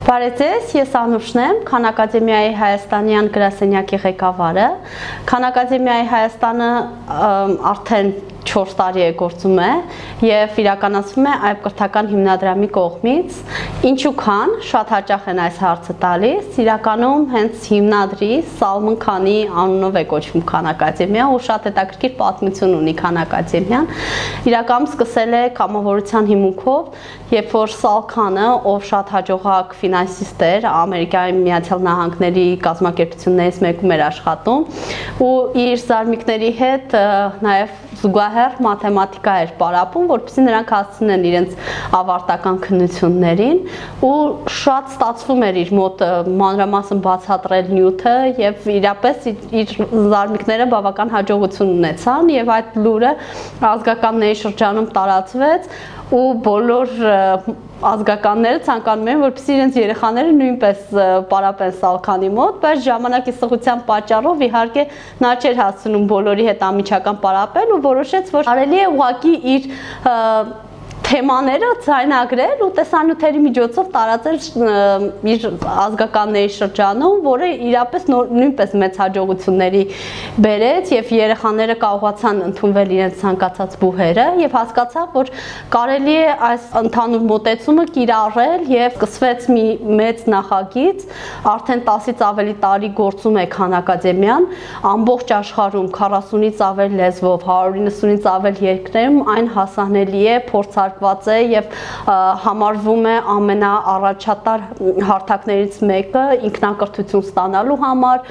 Բարև ձեզ, ես Անուշն եմ, Քան ակադեմիայի Հայաստանյան գրասենյակի ղեկավարը։ Քան ակադեմիայի Հայաստանը արդեն 4 տարի է գործում է եւ իրականացվում է այբ կրթական հիմնադրամի կողմից։ Ինչու Քան, շատ հաճախ են այս հարցը տալիս, իրականում հենց հիմնադրի Սալմոն Քանի անունով է կոչվում Քան ակադեմիա ու շատ հետաքրքիր պատմություն ունի Քան ակադեմիան։ Իրականում սկսել է կամավորության հիմունքով, երբ որ Սալ Քանը, ով շատ հաջողակ ֆինանսիստ էր, Ամերիկայի Միացյալ Նահանգների կազմակերպություններից մեկում էր աշխատում ու իր զարմիկների հետ նաեւ զուգահեռ մաթեմատիկա էր պարապում, որպեսզի նրանք հասցնեն իրենց ավարտական քննություններին ու շատ ստացվում էր իր մոտ մանրամասն բացատրել նյութը եւ իրապես իր զարմիկները բավական հաջողություն ունեցան եւ այդ լուրը ազգականների շրջանում տարածվեց ու բոլոր ազգականները ցանկանում են, որպեսզի իրենց երեխաները նույնպես պարապեն Սալ Քանի մոտ, բայց ժամանակի սղության պատճառով իհարկե նա չէր հասցնում բոլորի հետ անմիջական պարապել ու որոշեց, որ կարելի է ուղղակի իր թեմաները ցայնագրել ու տեսանյութերի միջոցով տարածել իր ազգականների շրջանում, որը իրապես նույնպես մեծ հաջողությունների բերեց եւ երեխաները կարողացան ընդունվել իրենց ցանկացած բուհերը եւ հասկացավ, որ կարելի է այս ընդհանուր մոտեցումը կիրառել եւ սկսվեց մի մեծ նախագիծ, արդեն 10-ից ավելի տարի գործում է Քան ակադեմիան, ամբողջ աշխարհում 40-ից ավել լեզվով, 190-ից ավել երկրներում այն հասանելի է, փորձարկված է եւ համարվում է ամենաառաջատար հարթակներից մեկը ինքնակրթություն ստանալու համար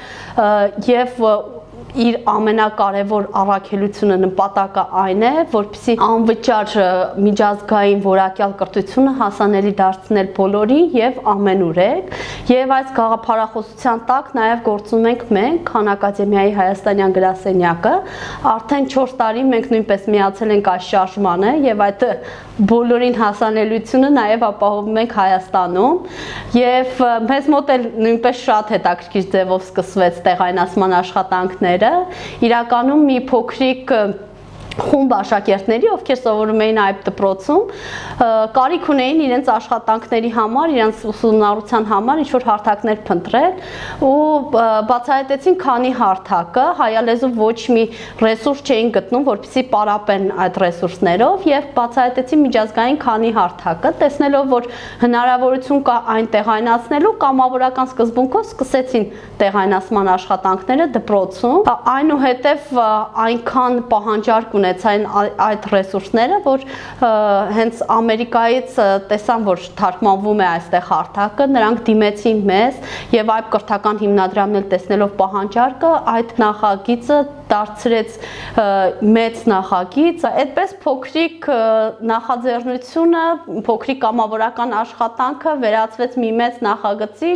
եւ իր ամենակարևոր առաքելությունը նպատակը այն է, որպեսզի անվճար միջազգային որակյալ կրթությունը հասանելի դարձնել բոլորին եւ ամենուրեք եւ այս գաղափարախոսության տակ նաեւ գործում ենք մենք Քան ակադեմիայի Հայաստանյան գրասենյակը արդեն 4 տարի մենք նույնպես միացել ենք այս շարժմանը եւ այդ բոլորին հասանելիությունը նաեւ ապահովում ենք Հայաստանում եւ մեզ մոտ էլ նույնպես շատ հետաքրքիր ձևով սկսվեց տեղայնացման աշխատանքները իրականում մի փոքրիկ խումբ աշակերտների, ովքեր սովորում էին այբ դպրոցում, կարիք ունեին իրենց աշխատանքների համար, իրենց ուսումնառության համար ինչ-որ հարթակներ փնտրել ու բացահայտեցին Քանի հարթակը, հայալեզու ոչ մի ռեսուրս չէին գտնում, որպեսզի պարապեն այդ ռեսուրսներով եւ բացահայտեցին միջազգային Քանի հարթակը, տեսնելով, որ հնարավորություն կա այն տեղայնացնելու, կամավորական սկզբունքով սկսեցին տեղայնացման աշխատանքները դպրոցում, այնուհետև այնքան պահանջարկ ունեցան այդ ռեսուրսները, որ հենց Ամերիկայից տեսան, որ թարգմանվում է այստեղ հարթակը, նրանք դիմեցին մեզ եւ այբ կրթական հիմնադրամն էլ տեսնելով պահանջարկը, այդ նախագիծը դարձրեց մեծ նախագիծ, այդպես փոքրիկ նախաձեռնությունը, փոքրիկ կամավորական աշխատանքը վերածվեց մի մեծ նախագծի,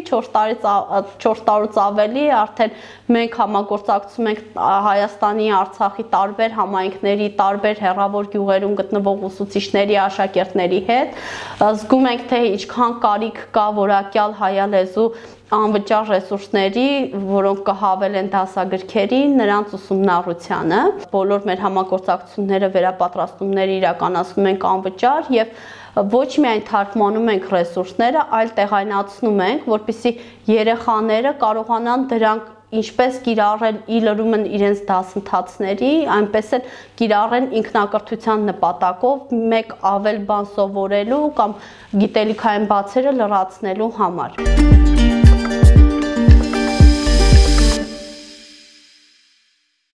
4 տարուց ավելի, արդեն մենք համագործակցում ենք Հայաստանի, Արցախի տարբեր համայնքների, տարբեր հեռավոր գյուղերում գտնվող ուսուցիչների, աշակերտների հետ, զգում ենք, թե ինչքան կարիք կա որակյալ հայալեզու անվճար ռեսուրսների, որոնք կհավելեն դասագրքերին, նրանց ուսումնառությանը։ Բոլոր մեր համագործակցությունները, վերապատրաստումները իրականացնում ենք անվճար եւ ոչ միայն թարգմանում ենք ռեսուրսները, այլ տեղայնացնում ենք, որպեսզի երեխաները կարողանան դրանք ինչպես կիրառել ի լրումն իրենց դասընթացների, այնպես էլ կիրառեն ինքնակրթության նպատակով մեկ ավել բան սովորելու կամ գիտելիքային բացերը լրացնելու համար։